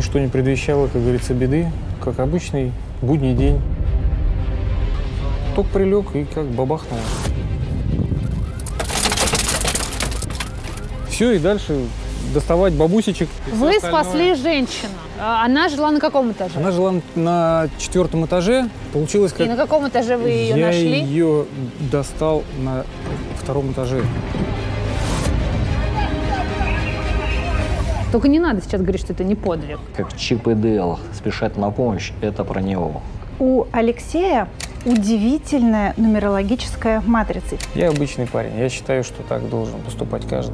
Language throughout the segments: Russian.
Ничто не предвещало, как говорится, беды, как обычный будний день. Ток прилег и как бабахнуло. Все, и дальше доставать бабусечек. Вы спасли женщину. Она жила на каком этаже? Она жила на 4-м этаже. Получилось как... И на каком этаже вы ее нашли? Я ее достал на 2-м этаже. Только не надо сейчас говорить, что это не подвиг. Как Чип и Дейл спешат на помощь, это про него. У Алексея удивительная нумерологическая матрица. Я обычный парень. Я считаю, что так должен поступать каждый.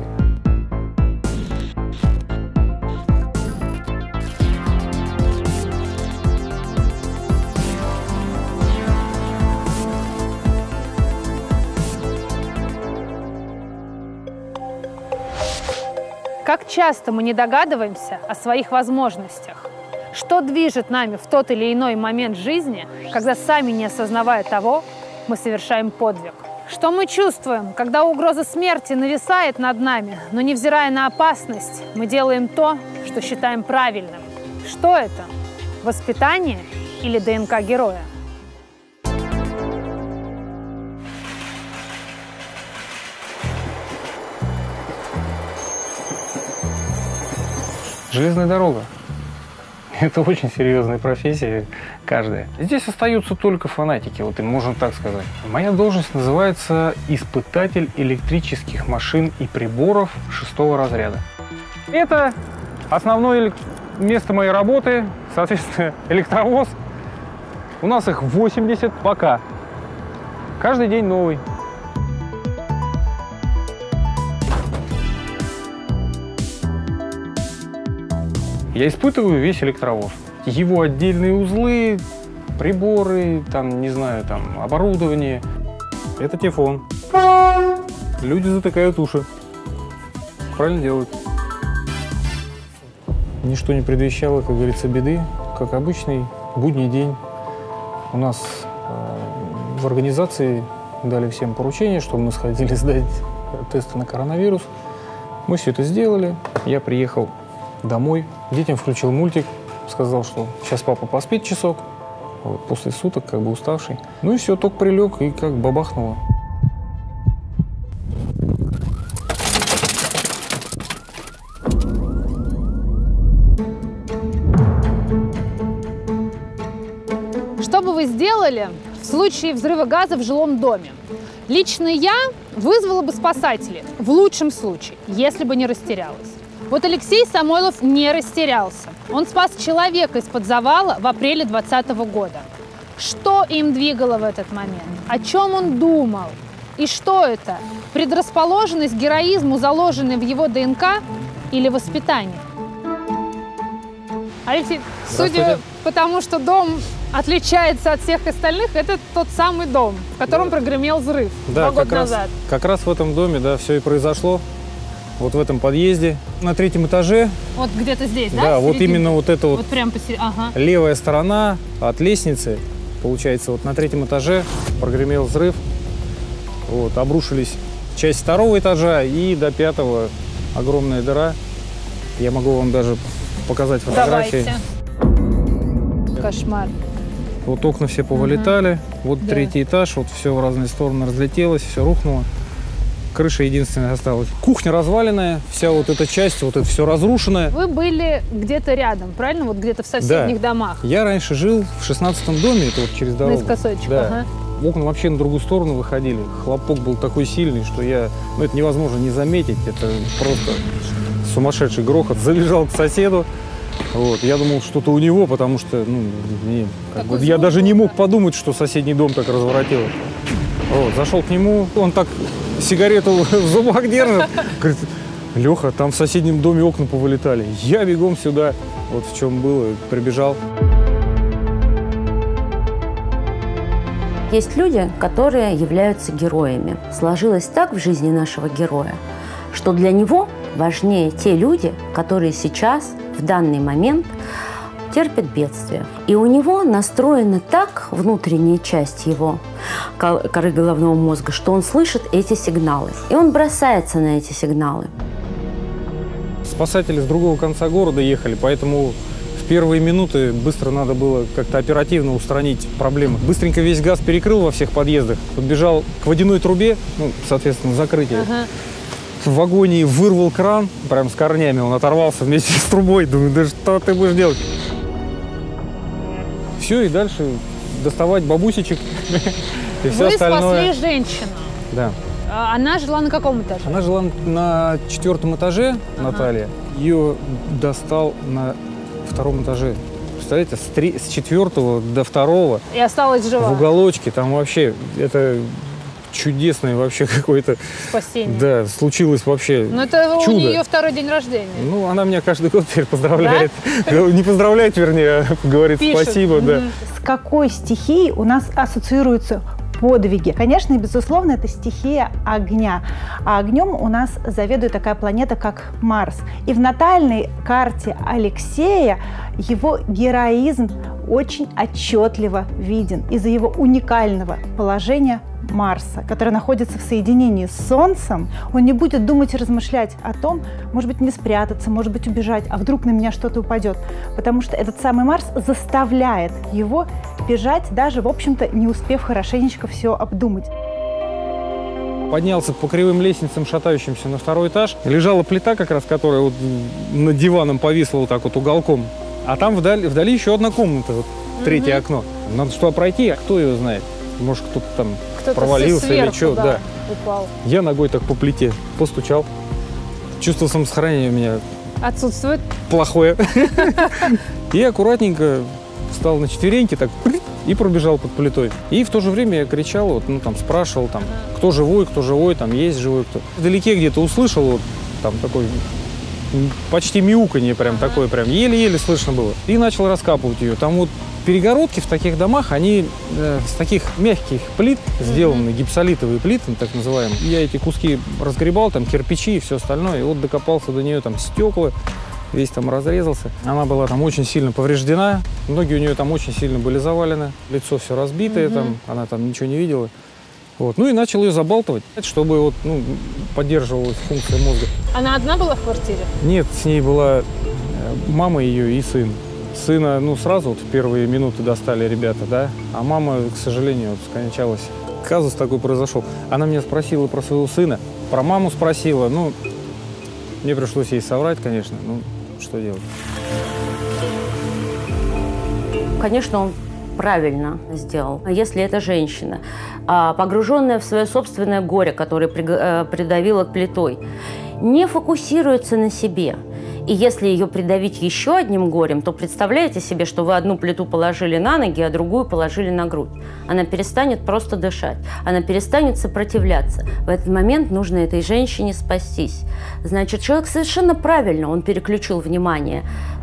Как часто мы не догадываемся о своих возможностях? Что движет нами в тот или иной момент жизни, когда сами не осознавая того, мы совершаем подвиг? Что мы чувствуем, когда угроза смерти нависает над нами, но невзирая на опасность, мы делаем то, что считаем правильным? Что это? Воспитание или ДНК героя? Железная дорога. Это очень серьезная профессия, каждая. Здесь остаются только фанатики, вот им можно так сказать. Моя должность называется испытатель электрических машин и приборов 6-го разряда. Это основное место моей работы, соответственно, электровоз. У нас их 80 пока. Каждый день новый. Я испытываю весь электровоз. Его отдельные узлы, приборы, там, не знаю, там, оборудование. Это Тефлон. Люди затыкают уши. Правильно делают. Ничто не предвещало, как говорится, беды, как обычный будний день. У нас в организации дали всем поручение, чтобы мы сходили сдать тесты на коронавирус. Мы все это сделали. Я приехал домой, детям включил мультик, сказал, что сейчас папа поспит часок, вот, после суток, как бы уставший. Ну и все, ток прилег и как бабахнуло. Что бы вы сделали в случае взрыва газа в жилом доме? Лично я вызвала бы спасателей, в лучшем случае, если бы не растерялась. Вот Алексей Самойлов не растерялся. Он спас человека из-под завала в апреле 2020 года. Что им двигало в этот момент? О чем он думал? И что это? Предрасположенность к героизму, заложенная в его ДНК, или воспитание? Алексей, судя по тому, что дом отличается от всех остальных, это тот самый дом, в котором прогремел взрыв 2 года назад. Как раз в этом доме, да, все и произошло. Вот в этом подъезде, на 3-м этаже. Вот где-то здесь, да? Да, вот именно вот это вот прям ага. Левая сторона от лестницы, получается, вот на 3-м этаже прогремел взрыв. Вот, обрушились часть 2-го этажа и до 5-го огромная дыра. Я могу вам даже показать фотографии. Давайте. Кошмар. Вот окна все повылетали, вот да. 3-й этаж, вот все в разные стороны разлетелось, все рухнуло. Крыша единственная осталась. Кухня разваленная, вся вот эта часть, вот это все разрушенное. Вы были где-то рядом, правильно? Вот где-то в соседних домах. Я раньше жил в 16-м доме, это вот через дорогу. Наискосочек, да. Ага. Окна вообще на другую сторону выходили. Хлопок был такой сильный, что ну, это невозможно не заметить. Это просто сумасшедший грохот. Забежал к соседу. Вот. Я думал, что-то у него, потому что я даже не мог подумать, что соседний дом так разворотило. Вот. Зашел к нему, он так сигарету в зубах держит. Говорит: Леха, там в соседнем доме окна повылетали. Я бегом сюда. Вот в чем было, прибежал. Есть люди, которые являются героями. Сложилось так в жизни нашего героя, что для него важнее те люди, которые сейчас, в данный момент, терпят бедствие. И у него настроена так внутренняя часть его коры головного мозга, что он слышит эти сигналы. И он бросается на эти сигналы. Спасатели с другого конца города ехали, поэтому в первые минуты быстро надо было как-то оперативно устранить проблемы. Быстренько весь газ перекрыл во всех подъездах, подбежал к водяной трубе, ну, соответственно, закрытие. В агонии вырвал кран, прям с корнями, он оторвался вместе с трубой. Думаю, да что ты будешь делать? Все, и дальше доставать бабусечек и все остальное. Вы спасли женщину. Да. Она жила на каком этаже? Она жила на 4-м этаже, Наталья. Ее достал на 2-м этаже. Представляете, с 4-го до 2-го. И осталась жива. В уголочке. Там вообще это чудесное вообще какое-то... Спасение. Да, случилось вообще Но это чудо. у нее 2-й день рождения. Ну, она меня каждый год теперь поздравляет. Да? Не поздравляет, вернее, а говорит спасибо. Да. С какой стихией у нас ассоциируются подвиги? Конечно, и безусловно, это стихия огня. А огнем у нас заведует такая планета, как Марс. И в натальной карте Алексея его героизм очень отчетливо виден из-за его уникального положения Марса, который находится в соединении с Солнцем. Он не будет думать и размышлять о том, может быть, мне спрятаться, может быть, убежать, а вдруг на меня что-то упадет. Потому что этот самый Марс заставляет его бежать, даже, в общем-то, не успев хорошенечко все обдумать. Поднялся по кривым лестницам, шатающимся на 2-й этаж. Лежала плита, как раз, которая вот над диваном повисла вот так вот уголком. А там вдали еще одна комната, вот, 3-е окно. Надо что пройти, а кто его знает? Может, кто-то там провалился сверху, или что. Да. Упал. Я ногой так по плите постучал. Чувство самосохранения у меня Отсутствует. плохое. И аккуратненько встал на четвереньки, так и пробежал под плитой. И в то же время я кричал, вот, ну, там, спрашивал, там, кто живой, там, есть живой кто. Вдалеке где-то услышал, вот, там, такой почти мяуканье, прям такое, прям еле-еле слышно было. И начал раскапывать ее. Там вот перегородки в таких домах, они с таких мягких плит сделаны, гипсолитовые плиты, так называемые. Я эти куски разгребал, там, кирпичи и все остальное, и вот докопался до нее, там, стекла, весь там разрезался. Она была там очень сильно повреждена, ноги у нее там очень сильно были завалены, лицо все разбитое, там, она там ничего не видела. Вот. Ну и начал ее забалтывать, чтобы вот, ну, поддерживалась функция мозга. Она одна была в квартире? Нет, с ней была мама ее и сын. Сына, ну, сразу вот в первые минуты достали ребята, да, а мама, к сожалению, вот скончалась. Казус такой произошел. Она меня спросила про своего сына, про маму спросила, ну, мне пришлось ей соврать, конечно, ну, что делать. Конечно, он правильно сделал. Если это женщина, погруженная в свое собственное горе, которое придавило плитой, не фокусируется на себе. И если ее придавить еще одним горем, то представляете себе, что вы одну плиту положили на ноги, а другую положили на грудь. Она перестанет просто дышать, она перестанет сопротивляться. В этот момент нужно этой женщине спастись. Значит, человек совершенно правильно, он переключил внимание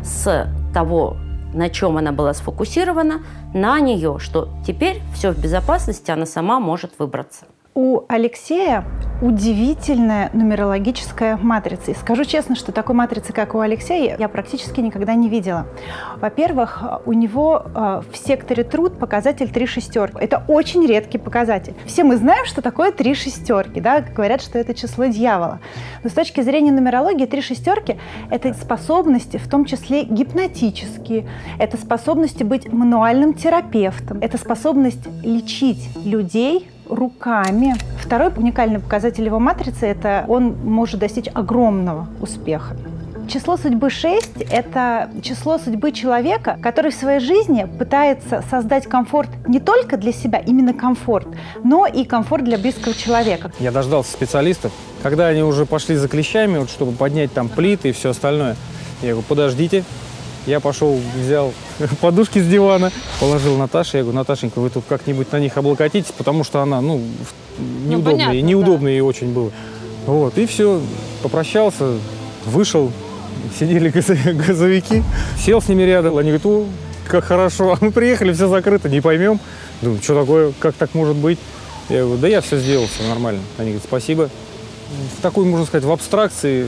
с того, на чем она была сфокусирована, на нее, что теперь все в безопасности, она сама может выбраться. У Алексея удивительная нумерологическая матрица. И скажу честно, что такой матрицы, как у Алексея, я практически никогда не видела. Во-первых, у него в секторе труд показатель 3 шестерки. Это очень редкий показатель. Все мы знаем, что такое 3 шестерки. Да? Говорят, что это число дьявола. Но с точки зрения нумерологии 3 шестерки – это способности, в том числе гипнотические. Это способности быть мануальным терапевтом. Это способность лечить людей руками. Второй уникальный показатель его матрицы – это он может достичь огромного успеха. Число судьбы 6 – это число судьбы человека, который в своей жизни пытается создать комфорт не только для себя, именно комфорт, но и комфорт для близкого человека. Я дождался специалистов, когда они уже пошли за клещами, вот, чтобы поднять там плиты и все остальное. Я говорю, подождите. Я пошел, взял подушки с дивана, положил Наташе. Я говорю, Наташенька, вы тут как-нибудь на них облокотитесь, потому что она, ну, неудобная, понятно, неудобно ей очень было. Вот, и все, попрощался, вышел, сидели газовики, сел с ними рядом. Они говорят, о, как хорошо, а мы приехали, все закрыто, не поймем. Думаю, что такое, как так может быть? Я говорю, да я все сделал, все нормально. Они говорят, спасибо. В такой, можно сказать, в абстракции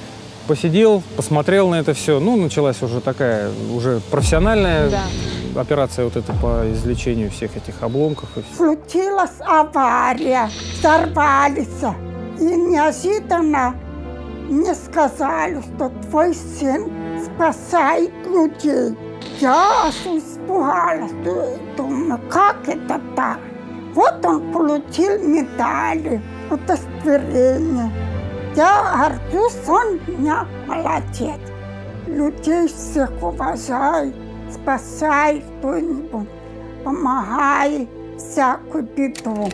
посидел, посмотрел на это все. Ну, началась уже такая, уже профессиональная операция вот эта по извлечению всех этих обломков. Случилась авария, взорвались. И неожиданно мне сказали, что твой сын спасает людей. Я испугалась, думаю, как это так? Вот он получил медали, удостоверение. Я горжусь, он у меня молодец. Людей всех уважает, спасает кто-нибудь, помогает всякую беду.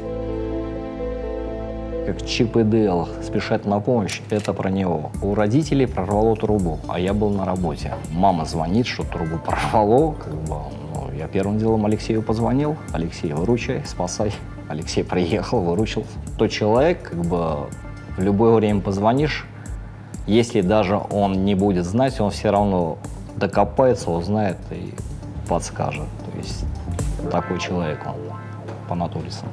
Как Чип и Дейл спешат на помощь, это про него. У родителей прорвало трубу, а я был на работе. Мама звонит, что трубу прорвало. Я первым делом Алексею позвонил. Алексей, выручай, спасай. Алексей приехал, выручил. Тот человек, в любое время позвонишь, если даже он не будет знать, он все равно докопается, узнает и подскажет. То есть такой человек он по натуре сам.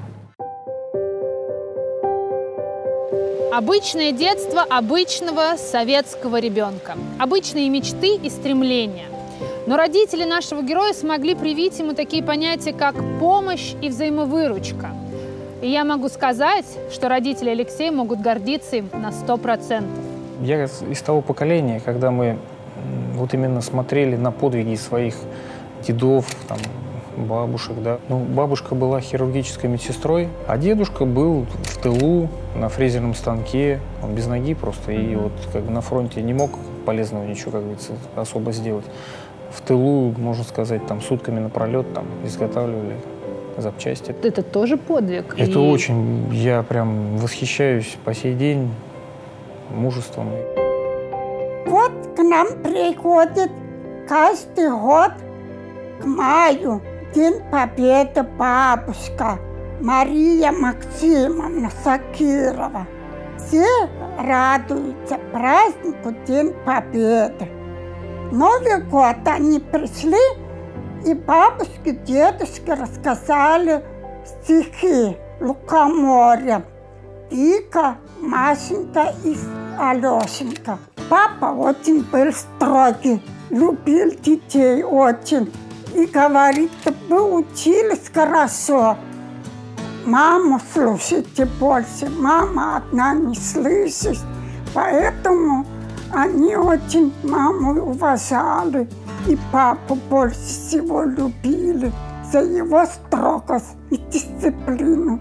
Обычное детство обычного советского ребенка. Обычные мечты и стремления. Но родители нашего героя смогли привить ему такие понятия, как помощь и взаимовыручка. И я могу сказать, что родители Алексея могут гордиться им на 100%. Я из того поколения, когда мы вот именно смотрели на подвиги своих дедов, там, бабушек, да. Ну, бабушка была хирургической медсестрой, а дедушка был в тылу на фрезерном станке, он без ноги просто, и вот как бы на фронте не мог полезного ничего, как говорится, особо сделать. В тылу, можно сказать, там сутками напролет там изготавливали запчасти. Это тоже подвиг. Это очень, я прям восхищаюсь по сей день мужеством. Вот к нам приходит каждый год к маю День Победы бабушка Мария Максимовна Сакирова. Все радуются празднику День Победы. Новый год они пришли, и бабушке, дедушке рассказали стихи Лукоморья. Вика, Машенька и Алешенька. Папа очень был строгий, любил детей очень. И говорит, вы учились хорошо. Маму слушайте больше, мама одна не слышит. Поэтому они очень маму уважали. И папу больше всего любили за его строгость и дисциплину.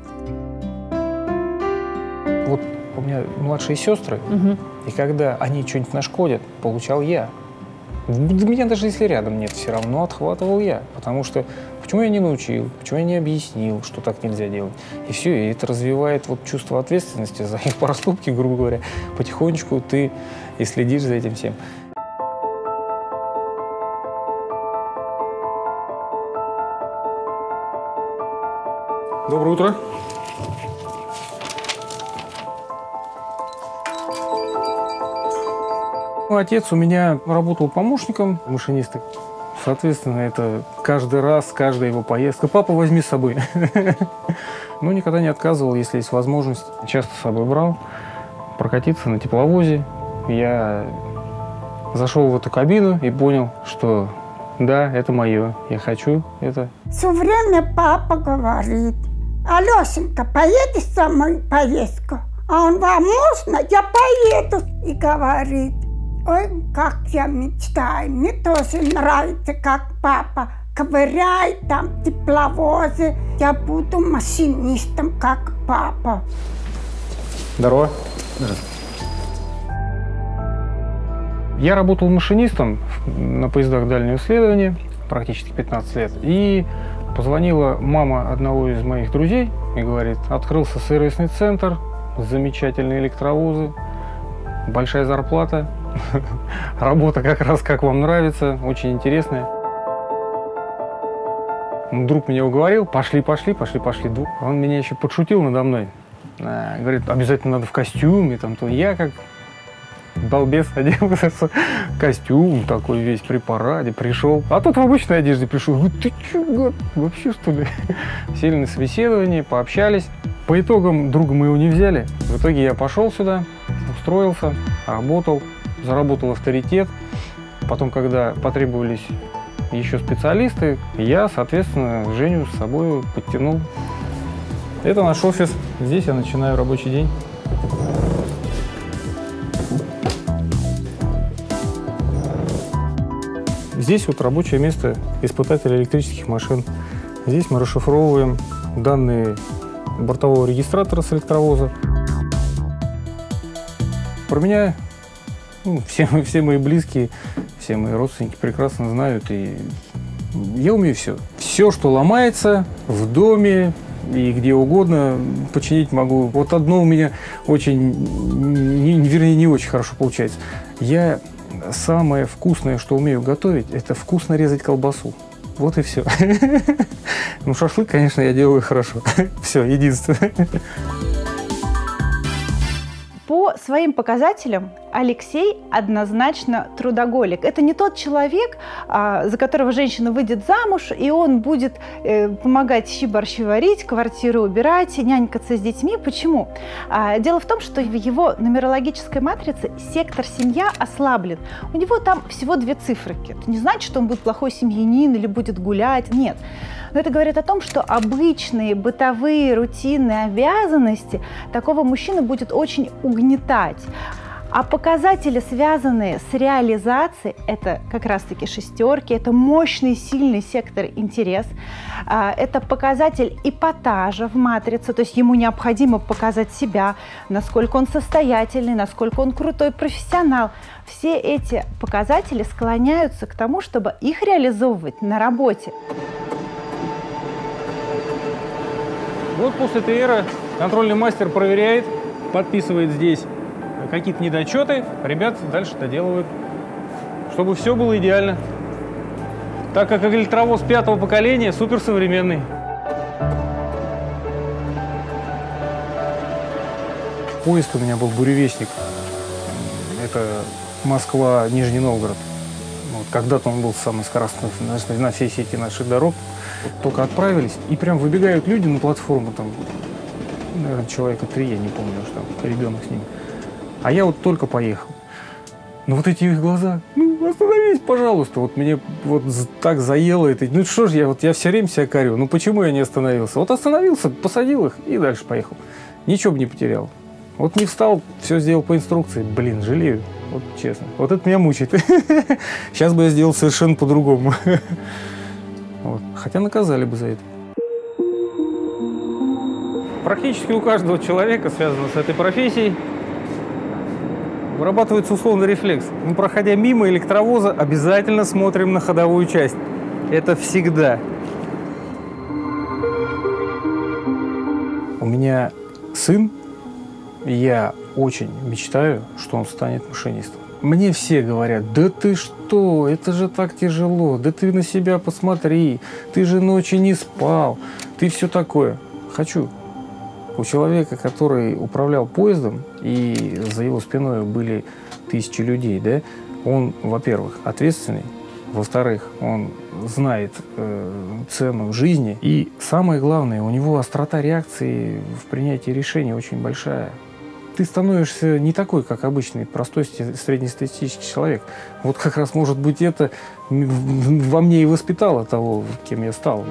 Вот у меня младшие сестры, и когда они что-нибудь нашкодят, получал я. Меня даже если рядом нет, все равно отхватывал я. Потому что почему я не научил, почему я не объяснил, что так нельзя делать. И все, и это развивает вот чувство ответственности за их проступки, грубо говоря. Потихонечку ты и следишь за этим всем. Доброе утро. Отец у меня работал помощником машиниста. Соответственно, это каждый раз, каждая его поездка. Папа, возьми с собой. Ну, никогда не отказывал, если есть возможность. Часто с собой брал прокатиться на тепловозе. Я зашел в эту кабину и понял, что да, это мое. Я хочу это. Все время папа говорит: Алешенька, поедешь со мной в поездку? А он: вам можно? Я поеду. И говорит: ой, как я мечтаю. Мне тоже нравится, как папа ковыряет там тепловозы. Я буду машинистом, как папа. Здорово. Я работал машинистом на поездах дальнего следования практически 15 лет. И позвонила мама одного из моих друзей и говорит: открылся сервисный центр, замечательные электровозы, большая зарплата, работа как раз как вам нравится, очень интересная. Друг меня уговорил: пошли. Он меня еще подшутил надо мной. Говорит: обязательно надо в костюме. Там, то я как балбес оделся, костюм такой весь при параде, пришел. А тут в обычной одежде пришел. Говорит: ты че, гад, вообще что ли? Сели на собеседование, пообщались. По итогам друга моего не взяли. В итоге я пошел сюда, устроился, работал, заработал авторитет. Потом, когда потребовались еще специалисты, я, соответственно, Женю с собой подтянул. Это наш офис. Здесь я начинаю рабочий день. здесь вот рабочее место испытателя электрических машин. Здесь мы расшифровываем данные бортового регистратора с электровоза. Про меня все мои близкие, все мои родственники прекрасно знают. И я умею все. Все, что ломается в доме и где угодно, починить могу. Вот одно у меня вернее, не очень хорошо получается. Я самое вкусное, что умею готовить, это вкусно резать колбасу. Вот и все. Ну, шашлык, конечно, я делаю хорошо. Все, единственное. По своим показателям Алексей однозначно трудоголик. Это не тот человек, за которого женщина выйдет замуж, и он будет помогать щи-борщи варить, квартиру убирать, нянькаться с детьми. Почему? Дело в том, что в его нумерологической матрице сектор семья ослаблен. У него там всего 2 циферки. Это не значит, что он будет плохой семьянин или будет гулять. Нет. Но это говорит о том, что обычные бытовые рутинные обязанности такого мужчины будет очень угнетать. А показатели, связанные с реализацией, это как раз-таки шестерки, это мощный, сильный сектор интерес, это показатель эпатажа в матрице, то есть ему необходимо показать себя, насколько он состоятельный, насколько он крутой профессионал. Все эти показатели склоняются к тому, чтобы их реализовывать на работе. Вот после ТР контрольный мастер проверяет, подписывает здесь какие-то недочеты, ребят дальше доделывают, чтобы все было идеально. Так как электровоз 5-го поколения суперсовременный. Поезд у меня был «Буревестник». Это Москва-Нижний Новгород. Вот, когда-то он был самый скоростной на всей сети наших дорог. Вот только отправились, и прям выбегают люди на платформу, там, наверное, человека 3, я не помню, что там ребенок с ними. А я вот только поехал. Но вот эти их глаза, ну, остановись, пожалуйста. Вот мне вот так заело это. Ну что ж, я все время себя корю. Ну почему я не остановился? Вот остановился, посадил их и дальше поехал. Ничего бы не потерял. Вот не встал, все сделал по инструкции. Блин, жалею. Вот честно. Вот это меня мучает. Сейчас бы я сделал совершенно по-другому. Вот. Хотя наказали бы за это. Практически у каждого человека, связанного с этой профессией, вырабатывается условный рефлекс. Мы, проходя мимо электровоза, обязательно смотрим на ходовую часть. Это всегда. У меня сын, и я очень мечтаю, что он станет машинистом. Мне все говорят: да ты что, это же так тяжело, да ты на себя посмотри, ты же ночью не спал, ты все такое. Хочу. У человека, который управлял поездом, и за его спиной были тысячи людей, да, он, во-первых, ответственный, во-вторых, он знает цену жизни, и самое главное, у него острота реакции в принятии решений очень большая. Ты становишься не такой, как обычный, простой среднестатистический человек. Вот как раз, может быть, это во мне и воспитало того, кем я стал.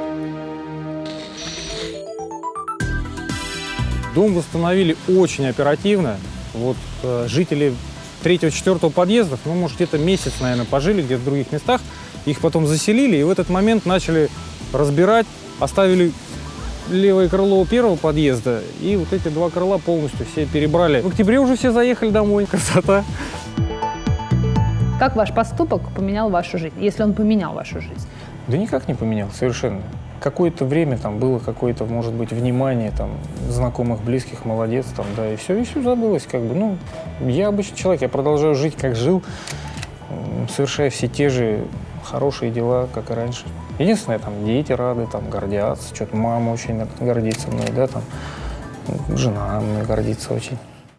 Дом восстановили очень оперативно. Вот жители 3-4 подъездов, ну, может, где-то месяц, наверное, пожили где-то в других местах. Их потом заселили, и в этот момент начали разбирать, оставили левое крыло 1-го подъезда, и вот эти 2 крыла полностью все перебрали. В октябре уже все заехали домой. Красота. Как ваш поступок поменял вашу жизнь, если он поменял вашу жизнь? Да никак не поменял, совершенно. Какое-то время там было какое-то, может быть, внимание там знакомых, близких, молодец, там, да, и все забылось, как бы. Ну, я обычный человек, я продолжаю жить, как жил, совершая все те же хорошие дела, как и раньше. Единственное, там, дети рады, там, гордятся, что-то мама очень гордится мной, да, там, жена мной гордится очень.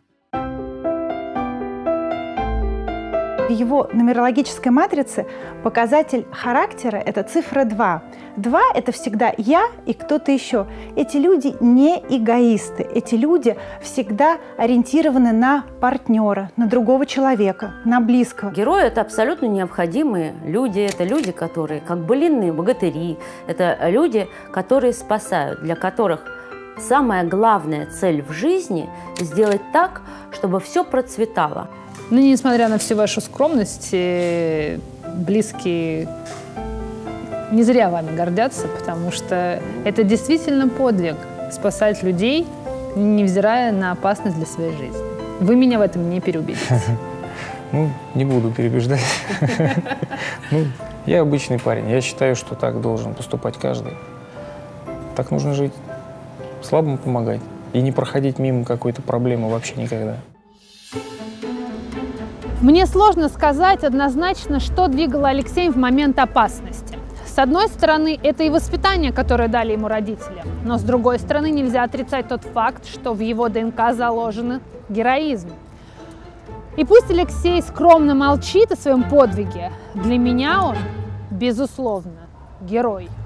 В его нумерологической матрице показатель характера – это цифра 2. 2 – это всегда я и кто-то еще. Эти люди не эгоисты. Эти люди всегда ориентированы на партнера, на другого человека, на близкого. Герои – это абсолютно необходимые люди. Это люди, которые как былинные богатыри. Это люди, которые спасают, для которых самая главная цель в жизни – сделать так, чтобы все процветало. Ну, несмотря на всю вашу скромность, близкие не зря вами гордятся, потому что это действительно подвиг – спасать людей, невзирая на опасность для своей жизни. Вы меня в этом не переубедите. Ну, не буду переубеждать. Ну, я обычный парень. Я считаю, что так должен поступать каждый. Так нужно жить. Слабому помогать. И не проходить мимо какой-то проблемы вообще никогда. Мне сложно сказать однозначно, что двигало Алексеем в момент опасности. С одной стороны, это и воспитание, которое дали ему родители. Но с другой стороны, нельзя отрицать тот факт, что в его ДНК заложен героизм. И пусть Алексей скромно молчит о своем подвиге, для меня он, безусловно, герой.